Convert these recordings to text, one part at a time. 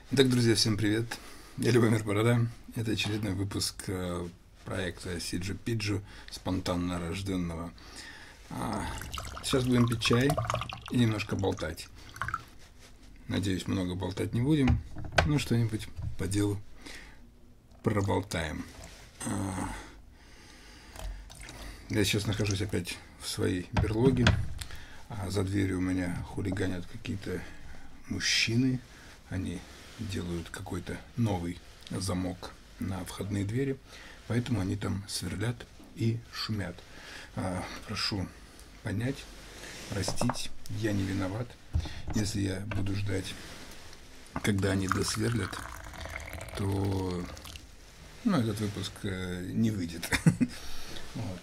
Итак, друзья, всем привет. Я Любомир Борода. Это очередной выпуск проекта Сиджу Пиджу, спонтанно рожденного. Сейчас будем пить чай и немножко болтать. Надеюсь, много болтать не будем, но что-нибудь по делу проболтаем. Я сейчас нахожусь опять в своей берлоге. За дверью у меня хулиганят какие-то мужчины. Они делают какой-то новый замок на входные двери, поэтому они там сверлят и шумят. Прошу понять, простить, я не виноват. Если я буду ждать, когда они досверлят, то этот выпуск не выйдет. Вот.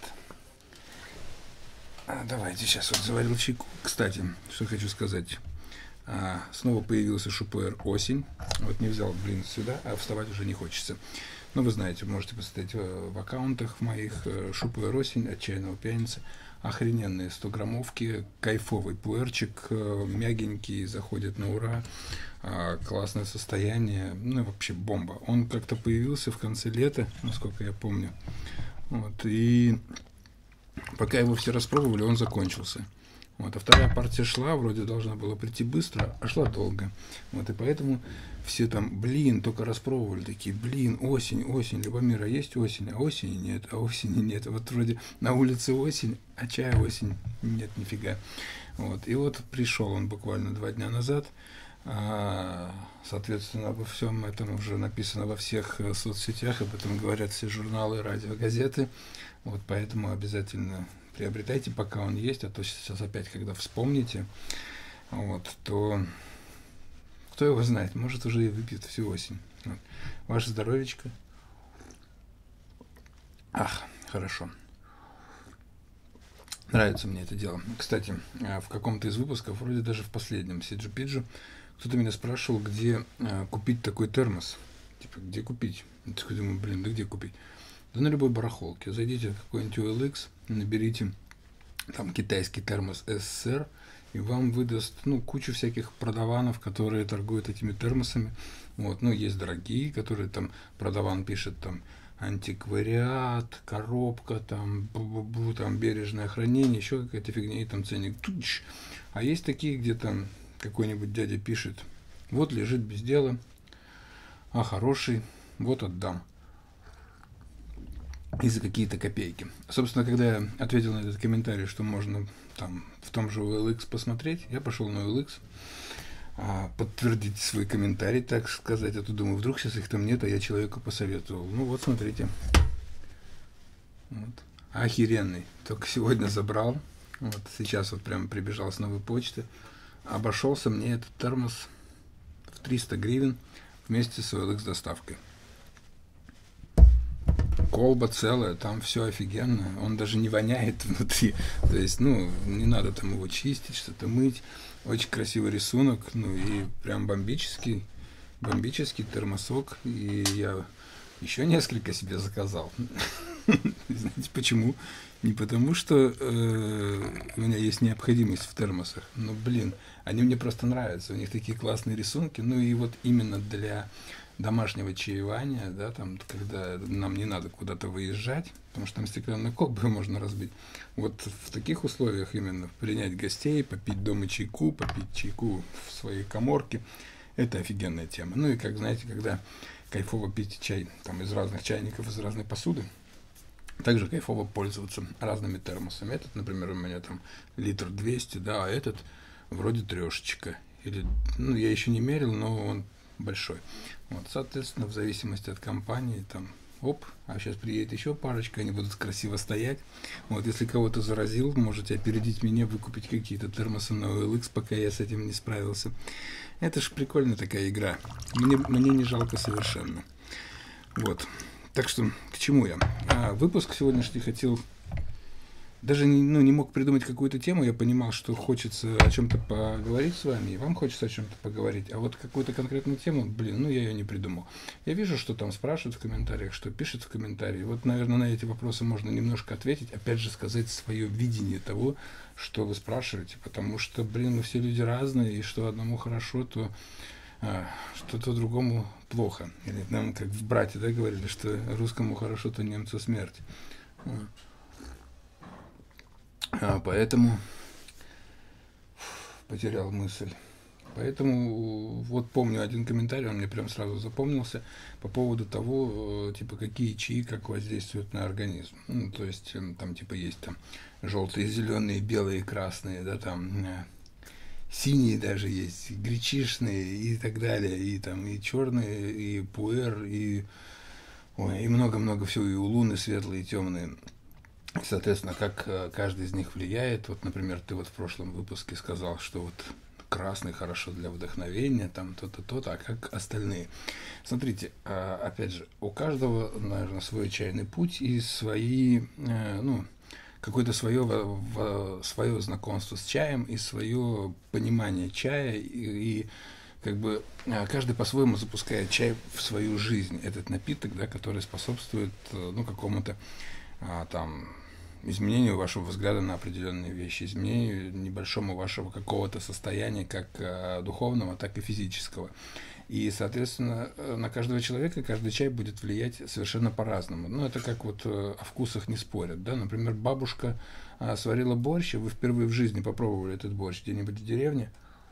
Давайте сейчас вот заварил чайку. Кстати, что хочу сказать. Снова появился ШПР «Осень». Вот не взял, сюда, а вставать уже не хочется. Но вы знаете, можете посмотреть в аккаунтах моих ШПР «Осень», «Отчаянного пьяницы». Охрененные 100-граммовки, кайфовый пуэрчик, мягенький, заходит на ура, классное состояние, вообще бомба. Он как-то появился в конце лета, насколько я помню. Вот, и пока его все распробовали, он закончился. Вот, а вторая партия шла, вроде должна была прийти быстро, а шла долго. Вот, и поэтому все там, только распробовали, такие, осень, Любомира, есть осень, а осени нет. Вот вроде на улице осень, а чая осень нет, нифига. Вот, и вот пришел он буквально 2 дня назад. Соответственно, обо всем этом уже написано во всех соцсетях, об этом говорят все журналы, радио, газеты. Вот, поэтому обязательно приобретайте, пока он есть, а то сейчас опять, когда вспомните, вот, то кто его знает, может уже и выпьет всю осень. Вот. Ваше здоровечко. Хорошо. Нравится мне это дело. Кстати, в каком-то из выпусков, вроде даже в последнем Сиджу Пиджу, кто-то меня спрашивал, где купить такой термос. Типа, где купить? Я такой думаю, да где купить? Да на любой барахолке. Зайдите в какой-нибудь OLX, наберите там китайский термос СССР, и вам выдаст кучу всяких продаванов, которые торгуют этими термосами. Вот, есть дорогие, которые там продаван пишет там антиквариат, коробка, там бережное хранение, еще какая-то фигня, и там ценник. А есть такие, где там какой-нибудь дядя пишет: вот лежит без дела, хороший, вот отдам. И за какие-то копейки. Собственно, когда я ответил на этот комментарий, что можно там в том же OLX посмотреть, я пошел на OLX, подтвердить свой комментарий, так сказать. А то думаю, вдруг сейчас их там нет, а я человеку посоветовал. Вот, смотрите. Вот. Охеренный. Только сегодня забрал. Вот сейчас вот прям прибежал с новой почты. Обошелся мне этот термос в 300 гривен вместе с OLX доставкой. Колба целая, там все офигенно, он даже не воняет внутри, то есть, не надо там его чистить, что-то мыть, очень красивый рисунок, и прям бомбический термосок, и я еще несколько себе заказал. Знаете почему? Не потому, что у меня есть необходимость в термосах, но, они мне просто нравятся, у них такие классные рисунки, и вот именно для домашнего чаевания, да, там, когда нам не надо куда-то выезжать, потому что там стеклянные колбы можно разбить. Вот в таких условиях именно принять гостей, попить дома чайку, попить чайку в своей каморке, это офигенная тема. И как знаете, когда кайфово пить чай там из разных чайников, из разной посуды, также кайфово пользоваться разными термосами. Этот, например, у меня там 1,2 литра, да, а этот вроде 3. Или, я еще не мерил, но он большой. Вот, соответственно, в зависимости от компании, там, а сейчас приедет еще парочка, они будут красиво стоять. Вот, если кого-то заразил, можете опередить меня, выкупить какие-то термосы на OLX, пока я с этим не справился. Это ж прикольная такая игра. Мне не жалко совершенно. Вот. Так что, к чему я? Выпуск сегодняшний хотел... Даже не мог придумать какую-то тему, я понимал, что хочется о чем-то поговорить с вами, и вам хочется о чем-то поговорить, а вот какую-то конкретную тему, я ее не придумал. Я вижу, что там спрашивают в комментариях, что пишут в комментарии. Вот, наверное, на эти вопросы можно немножко ответить, опять же сказать свое видение того, что вы спрашиваете, потому что, мы все люди разные, и что одному хорошо, то что-то другому плохо. Или нам, как в «Брате», да, говорили, что русскому хорошо, то немцу смерть. Поэтому потерял мысль. Поэтому вот помню один комментарий, он мне прям сразу запомнился, по поводу того, типа, какие чаи как воздействуют на организм. Ну, то есть там типа есть там желтые, зеленые, белые, красные, да, там синие даже есть, гречишные и так далее, и там и черные, и пуэр, и много-много всего, и улуны светлые, и темные. Соответственно, как каждый из них влияет. Вот, например, ты вот в прошлом выпуске сказал, что вот красный хорошо для вдохновения, там то-то, то-то, а как остальные? Смотрите, опять же, у каждого, наверное, свой чайный путь и свои, какое-то свое знакомство с чаем и свое понимание чая, и как бы каждый по-своему запускает чай в свою жизнь, этот напиток, да, который способствует какому-то там изменению вашего взгляда на определенные вещи, изменению небольшому вашего какого-то состояния, как духовного, так и физического. И, соответственно, на каждого человека каждый чай будет влиять совершенно по-разному. Ну, это как вот о вкусах не спорят, да. Например, бабушка сварила борщ, и вы впервые в жизни попробовали этот борщ где-нибудь в деревне,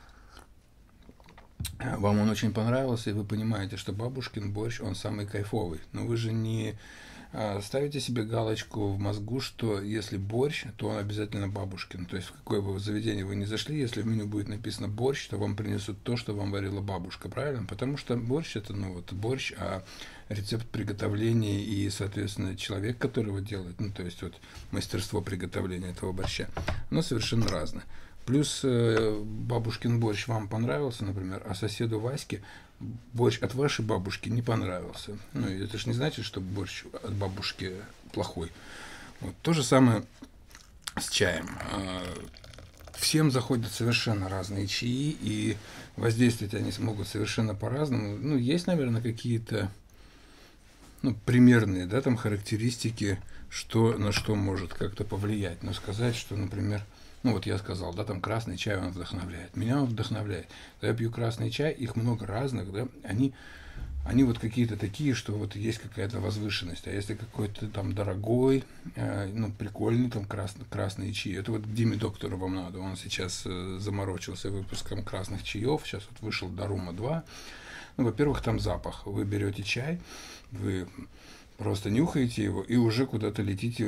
вам он очень понравился, и вы понимаете, что бабушкин борщ, он самый кайфовый. Но вы же не ставите себе галочку в мозгу, что если борщ, то он обязательно бабушкин. То есть в какое бы заведение вы ни зашли, если в меню будет написано борщ, то вам принесут то, что вам варила бабушка, правильно? Потому что борщ это, борщ, а рецепт приготовления и, соответственно, человек, который его делает, то есть вот мастерство приготовления этого борща, оно совершенно разное. Плюс бабушкин борщ вам понравился, например, а соседу Ваське борщ от вашей бабушки не понравился. Ну, это же не значит, что борщ от бабушки плохой. Вот. То же самое с чаем. Всем заходят совершенно разные чаи, и воздействовать они смогут совершенно по-разному. Ну, есть, наверное, какие-то примерные, да, там характеристики, что на что может как-то повлиять. Но сказать, что, например, вот я сказал, да, там красный чай, он вдохновляет. Меня он вдохновляет. Когда я пью красный чай, их много разных, да, они вот какие-то такие, что вот есть какая-то возвышенность. А если какой-то там дорогой, прикольный, там красный чай, это вот Диме Доктору вам надо. Он сейчас заморочился выпуском красных чаев. Сейчас вот вышел Дарума 2. Во-первых, там запах. Вы берете чай, вы просто нюхаете его и уже куда-то летите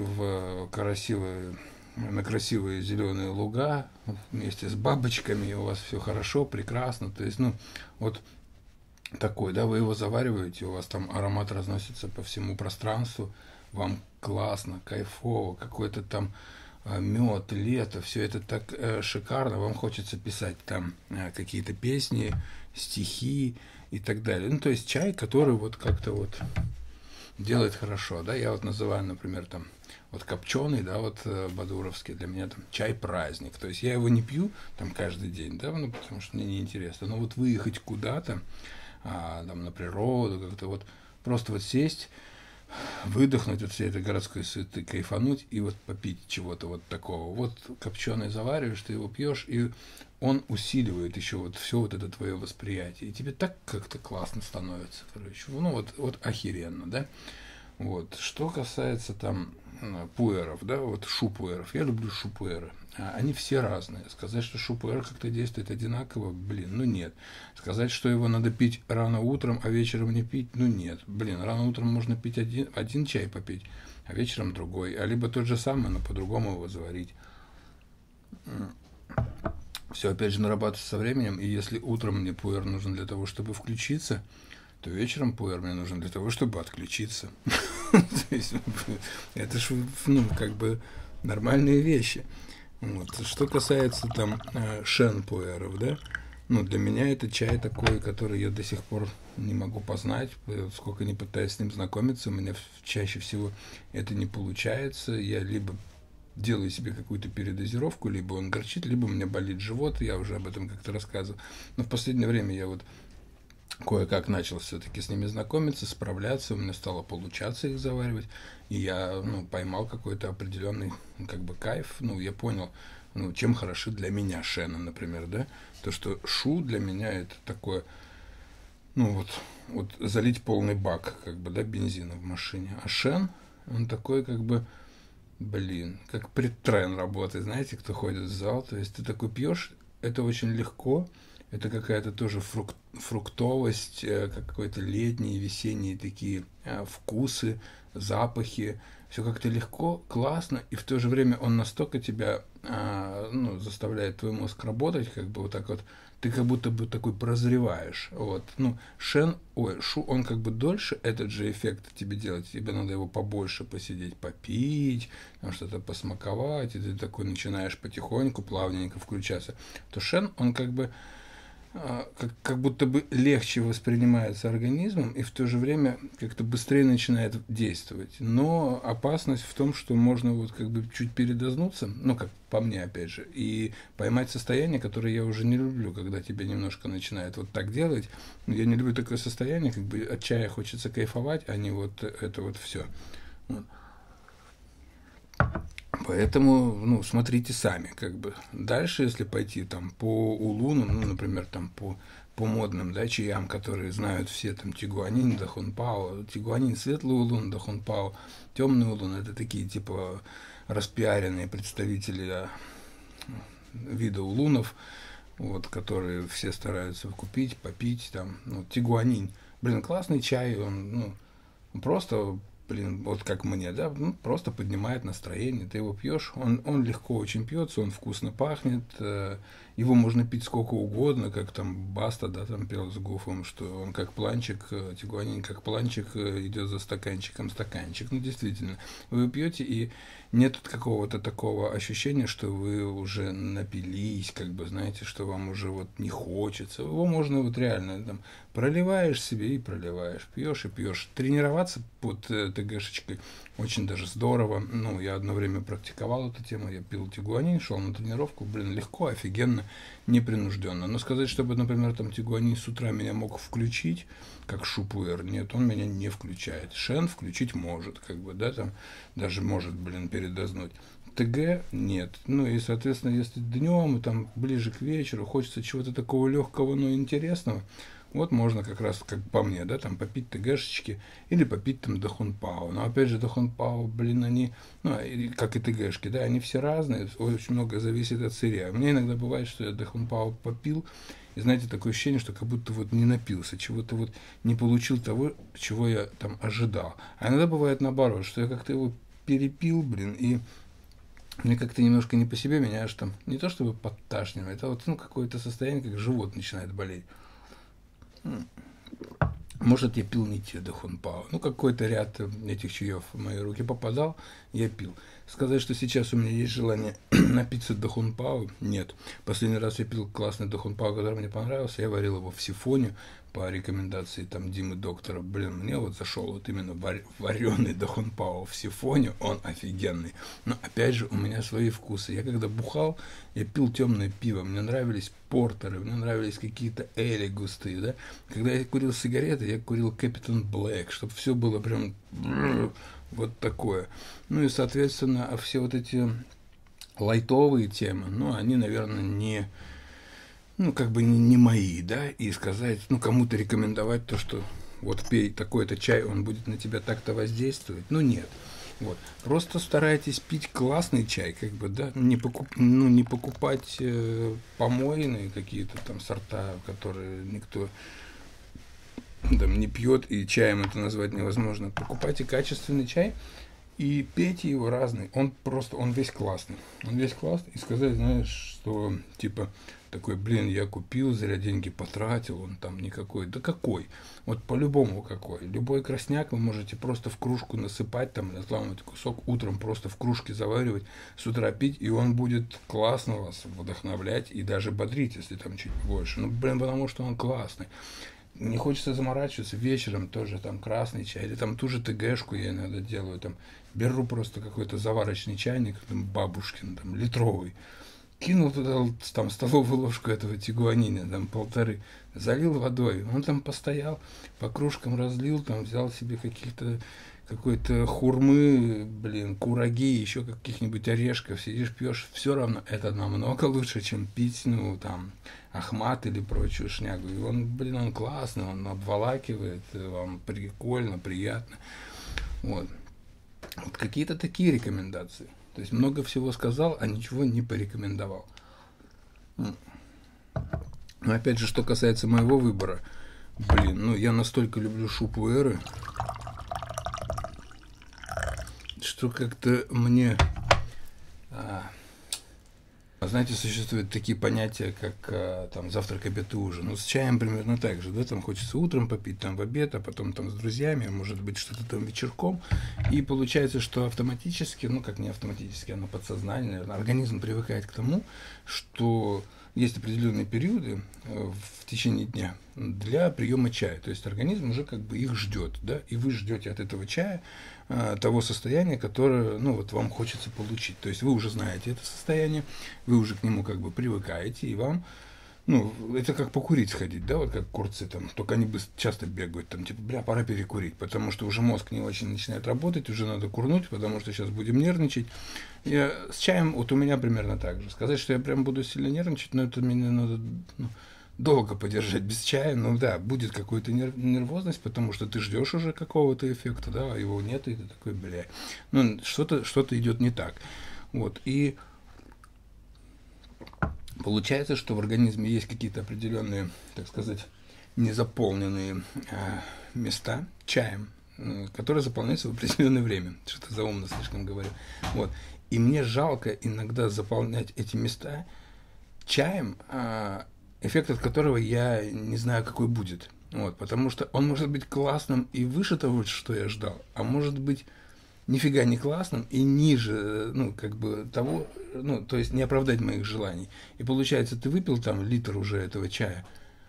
на красивые зеленые луга вместе с бабочками, и у вас все хорошо, прекрасно. То есть, вот такой, да, вы его завариваете, у вас там аромат разносится по всему пространству, вам классно, кайфово, какой-то там мед, лето, все это так шикарно, вам хочется писать там какие-то песни, стихи и так далее. То есть чай, который вот как-то вот делает хорошо, да, я вот называю, например, там, вот копченый, да, вот бадуровский, для меня там чай-праздник, то есть я его не пью там каждый день, да, потому что мне неинтересно, но вот выехать куда-то, там, на природу, как-то вот, просто вот сесть, выдохнуть от всей этой городской суеты, кайфануть и вот попить чего-то вот такого, вот копченый завариваешь, ты его пьешь, и он усиливает еще вот все вот это твое восприятие, и тебе так как-то классно становится, короче, вот охеренно, да. Вот. Что касается там пуэров, да, вот шупуэров, я люблю шупуэры. Они все разные. Сказать, что шупуэр как-то действует одинаково, нет. Сказать, что его надо пить рано утром, а вечером не пить, нет. Рано утром можно пить один чай попить, а вечером другой. А либо тот же самый, но по-другому его заварить. Все, опять же, нарабатывается со временем, и если утром мне пуэр нужен для того, чтобы включиться, то вечером пуэр мне нужен для того, чтобы отключиться. Это ж, как бы нормальные вещи. Вот. Что касается там шен-пуэров, да, для меня это чай такой, который я до сих пор не могу познать, сколько не пытаюсь с ним знакомиться, у меня чаще всего это не получается, я либо делаю себе какую-то передозировку, либо он горчит, либо у меня болит живот, я уже об этом как-то рассказывал, но в последнее время я вот кое-как начал все-таки с ними знакомиться, справляться, у меня стало получаться их заваривать, и я, поймал какой-то определенный, как бы, кайф, я понял, чем хороши для меня шены, например, да, то, что шу для меня это такое, ну вот залить полный бак, как бы, да, бензина в машине. А Шен, он такой, как бы, блин, как предтрен работает, знаете, кто ходит в зал, то есть ты такой пьешь, это очень легко, это какая-то тоже фруктовость, какой-то летние, весенние такие вкусы, запахи, все как-то легко, классно, и в то же время он настолько тебя ну, заставляет твой мозг работать, как бы вот так вот, ты как будто бы такой прозреваешь. Вот. Ну, шу, он как бы дольше этот же эффект тебе делает. Тебе надо его побольше посидеть, попить, там что-то посмаковать, и ты такой начинаешь потихоньку, плавненько включаться. То Шен, он как бы как будто бы легче воспринимается организмом и в то же время как-то быстрее начинает действовать. Но опасность в том, что можно вот как бы чуть передознуться, ну, как по мне, опять же, и поймать состояние, которое я уже не люблю, когда тебя немножко начинает вот так делать. Я не люблю такое состояние, как бы от чая хочется кайфовать, а не вот это вот все. Вот. Поэтому, ну, смотрите сами, как бы. Дальше, если пойти там по улунам, ну, например, там по модным, да, чаям, которые знают все, там, тигуанин, дахунпао, тигуанин, светлый улун, дахунпао, темный улун, это такие, типа, распиаренные представители вида улунов, вот, которые все стараются купить, попить, там, ну, тигуанин. Блин, классный чай, он, ну, просто, блин, вот как мне, да, ну, просто поднимает настроение, ты его пьешь, он легко очень пьется, он вкусно пахнет, его можно пить сколько угодно, как там Баста, да, там пел с Гуфом, что он как планчик, тигуанин как планчик идет за стаканчиком, стаканчик, ну, действительно, вы пьете, и нет какого-то такого ощущения, что вы уже напились, как бы, знаете, что вам уже вот не хочется, его можно вот реально там проливаешь себе и проливаешь, пьешь и пьешь. Тренироваться под ТГшечкой очень даже здорово. Ну, я одно время практиковал эту тему, я пил тигуанин, шел на тренировку, блин, легко, офигенно, непринужденно. Но сказать, чтобы, например, там тигуанин с утра меня мог включить, как шупуэр, нет, он меня не включает. Шен включить может, как бы, да, там, даже может, блин, передознуть. ТГ нет. Ну и, соответственно, если днем и там ближе к вечеру хочется чего-то такого легкого, но интересного, вот можно как раз, как по мне, да, там попить ТГшечки или попить там дахунпао. Но опять же, дахунпао, блин, они, ну, как и ТГшки, да, они все разные, очень много зависит от сырья. Мне иногда бывает, что я дахунпао попил, и знаете, такое ощущение, что как будто вот не напился, чего-то вот не получил того, чего я там ожидал. А иногда бывает наоборот, что я как-то его перепил, блин, и мне как-то немножко не по себе, меня аж там не то чтобы подташнивает, а вот, ну, какое-то состояние, как живот начинает болеть. Может, я пил не те дахунпао. Ну, какой-то ряд этих чаев в мои руки попадал, я пил. Сказать, что сейчас у меня есть желание напиться дахунпао, нет. Последний раз я пил классный дахунпао, который мне понравился, я варил его в сифоне по рекомендации там Димы Доктора. Блин, мне вот зашел вот именно вареный дахунпао в сифоне, он офигенный. Но опять же, у меня свои вкусы. Я когда бухал, я пил темное пиво, мне нравились портеры, мне нравились какие-то эли густые, да. Когда я курил сигареты, я курил Captain Black, чтобы все было прям вот такое. Ну и, соответственно, все вот эти лайтовые темы, ну, они, наверное, не, ну, как бы не мои, да, и сказать, ну, кому-то рекомендовать то, что вот пей такой-то чай, он будет на тебя так-то воздействовать, ну, нет. Вот. Просто старайтесь пить классный чай, как бы, да, не покупать помойные какие-то там сорта, которые никто там не пьет, и чаем это назвать невозможно. Покупайте качественный чай и пейте его разный. Он весь классный. Он весь классный. И сказать, знаешь, что типа такой, блин, я купил, зря деньги потратил, он там никакой. Да какой? Вот по-любому какой. Любой красняк вы можете просто в кружку насыпать, там, разламывать кусок, утром просто в кружке заваривать, с утра пить, и он будет классно вас вдохновлять и даже бодрить, если там чуть больше. Ну, блин, потому что он классный. Не хочется заморачиваться, вечером тоже там красный чай, или там ту же ТГшку я иногда делаю, там беру просто какой-то заварочный чайник, там бабушкин, там литровый, кинул туда там столовую ложку этого тигуанина, там 1,5, залил водой, он там постоял, по кружкам разлил, там взял себе каких-то какой-то хурмы, блин, кураги, еще каких-нибудь орешков, сидишь, пьешь, все равно это намного лучше, чем пить, ну, там, Ахмат или прочую шнягу. И он, блин, он классный, он обволакивает, вам прикольно, приятно. Вот. Вот какие-то такие рекомендации. То есть много всего сказал, а ничего не порекомендовал. Но опять же, что касается моего выбора, блин, ну я настолько люблю шупуэры, что как-то мне... Знаете, существуют такие понятия, как там завтрак, обед и ужин. Ну, с чаем примерно так же, да, там хочется утром попить, там в обед, а потом там с друзьями, может быть, что-то там вечерком. И получается, что автоматически, ну, как не автоматически, оно подсознание, организм привыкает к тому, что есть определенные периоды в течение дня для приема чая. То есть организм уже как бы их ждет, да, и вы ждете от этого чая того состояния, которое, ну, вот вам хочется получить. То есть вы уже знаете это состояние, вы уже к нему как бы привыкаете, и вам, ну, это как покурить сходить, да, вот как курцы там, только они часто бегают, там, типа, бля, пора перекурить, потому что уже мозг не очень начинает работать, уже надо курнуть, потому что сейчас будем нервничать. Я с чаем, вот у меня примерно так же. Сказать, что я прям буду сильно нервничать, но это мне надо, ну, долго подержать без чая, ну да, будет какая-то нервозность, потому что ты ждешь уже какого-то эффекта, да, а его нет, и ты такой, бля, ну, что-то идет не так. Вот, и получается, что в организме есть какие-то определенные, так сказать, незаполненные места чаем, которые заполняются в определенное время. Что-то заумно слишком говорю. Вот. И мне жалко иногда заполнять эти места чаем, эффект от которого я не знаю, какой будет. Вот, потому что он может быть классным и выше того, что я ждал, а может быть нифига не классным и ниже, ну, как бы того, ну, то есть не оправдать моих желаний. И получается, ты выпил там литр уже этого чая,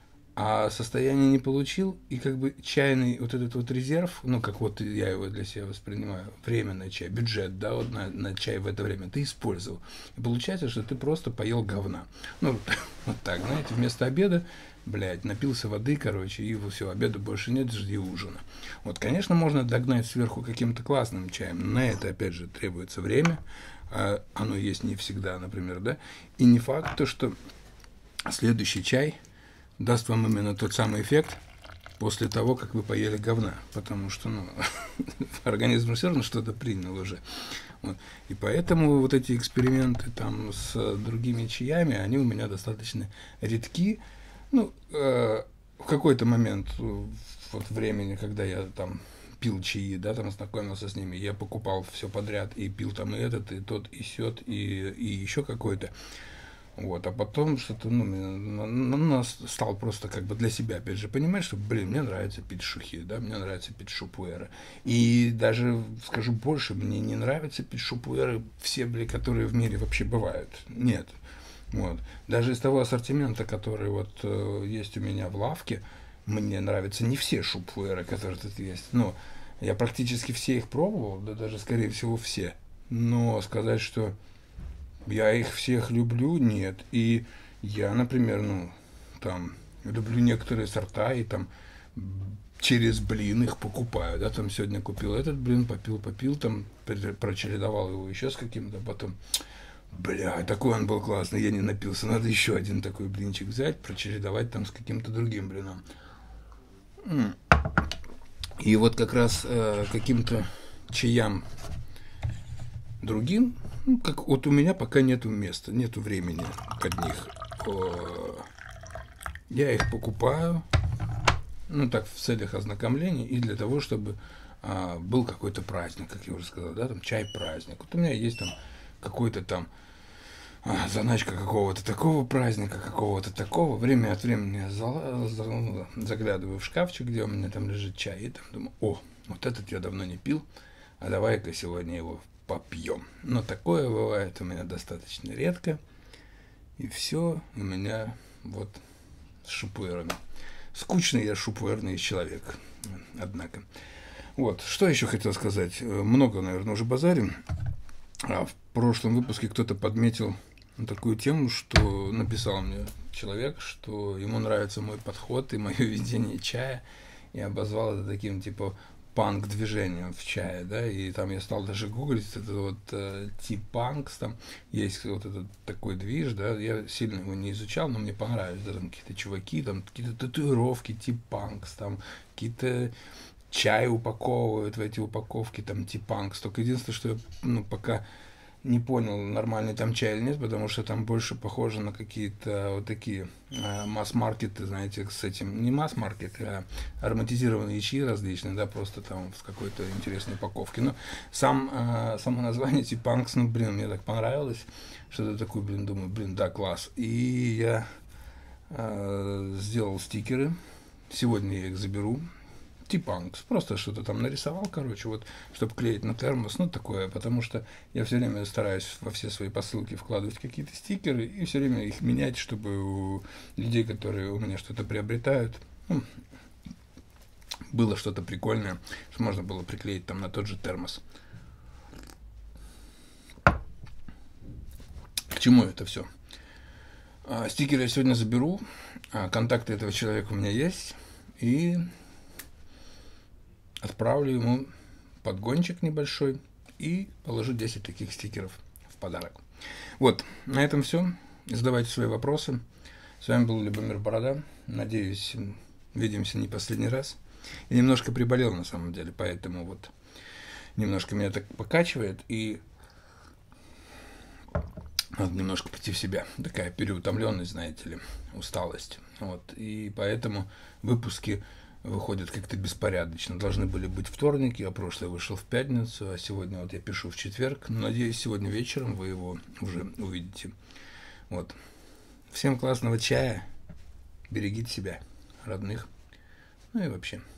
а состояние не получил, и как бы чайный вот этот вот резерв, ну, как вот я его для себя воспринимаю, время на чай, бюджет, да, вот на чай в это время ты использовал. И получается, что ты просто поел говна. Ну, вот так, знаете, вместо обеда, блядь, напился воды, короче, и все, обеда больше нет, жди ужина. Вот, конечно, можно догнать сверху каким-то классным чаем, но на это, опять же, требуется время, а оно есть не всегда, например, да, и не факт то, что следующий чай даст вам именно тот самый эффект после того, как вы поели говна, потому что, ну, организм все равно что-то принял уже. Вот. И поэтому вот эти эксперименты там с другими чаями, они у меня достаточно редки. Ну, в какой-то момент вот времени, когда я там пил чаи, да, там знакомился с ними, я покупал все подряд и пил там и этот, и тот, и сёт, и еще какой-то. Вот, а потом что-то, ну, стал просто как бы для себя, опять же, понимать, что, блин, мне нравится пить шухи, да, мне нравится пить шупуэры. И даже, скажу больше, мне не нравится пить шупуэры все, блин, которые в мире вообще бывают. Нет. Вот. Даже из того ассортимента, который вот есть у меня в лавке, мне нравятся не все шупуэры, которые тут есть. Но я практически все их пробовал, да даже, скорее всего, все. Но сказать, что я их всех люблю, нет. И я, например, ну, там, люблю некоторые сорта, и там через блин их покупаю, да, там сегодня купил этот блин, попил, там, прочередовал его еще с каким-то, потом, бля, такой он был классный, я не напился, надо еще один такой блинчик взять, прочередовать там с каким-то другим блином. И вот как раз каким-то чаям другим, ну, как вот у меня пока нету места, нету времени под них. Я их покупаю, ну так, в целях ознакомления и для того, чтобы был какой-то праздник, как я уже сказал, да, там чай-праздник. Вот у меня есть там какой-то там заначка какого-то такого праздника, какого-то такого. Время от времени я заглядываю в шкафчик, где у меня там лежит чай, и там думаю, о, вот этот я давно не пил, а давай-ка сегодня его попьем. Но такое бывает у меня достаточно редко. И все у меня вот с шупуэрами. Скучный я шупуэрный человек, однако. Вот, что еще хотел сказать. Много, наверное, уже базарим. В прошлом выпуске кто-то подметил такую тему, что написал мне человек, что ему нравится мой подход и мое ведение чая, и обозвал это таким, типа, панк-движением в чае, да, и там я стал даже гуглить, это вот T-Punks, там есть вот этот такой движ, да, я сильно его не изучал, но мне понравилось, да, там какие-то чуваки, там какие-то татуировки T-Punks, там какие-то чай упаковывают в эти упаковки, там T-Punks, только единственное, что я, пока не понял, нормальный там чай или нет, потому что там больше похоже на какие-то вот такие масс-маркеты, знаете, с этим, не масс-маркеты, а ароматизированные чаи различные, да, просто там в какой-то интересной упаковке. Но само название T-Punks, мне так понравилось, что-то такое, думаю, да, класс. И я сделал стикеры, сегодня я их заберу. T-Punks, просто что-то там нарисовал, вот, чтобы клеить на термос, такое, потому что я все время стараюсь во все свои посылки вкладывать какие-то стикеры и все время их менять, чтобы у людей, которые у меня что-то приобретают, было что-то прикольное, что можно было приклеить там на тот же термос. К чему это все? Стикеры я сегодня заберу, контакты этого человека у меня есть, и отправлю ему подгончик небольшой и положу 10 таких стикеров в подарок. Вот, на этом все. Задавайте свои вопросы. С вами был Любомир Борода. Надеюсь, увидимся не последний раз. Я немножко приболел на самом деле, поэтому вот немножко меня так покачивает, и надо немножко прийти в себя. Такая переутомленность, знаете ли, усталость. Вот, и поэтому выпуски выходят как-то беспорядочно. Должны были быть вторники, а прошлый вышел в пятницу, а сегодня вот я пишу в четверг. Надеюсь, сегодня вечером вы его уже увидите. Вот. Всем классного чая. Берегите себя, родных. И вообще.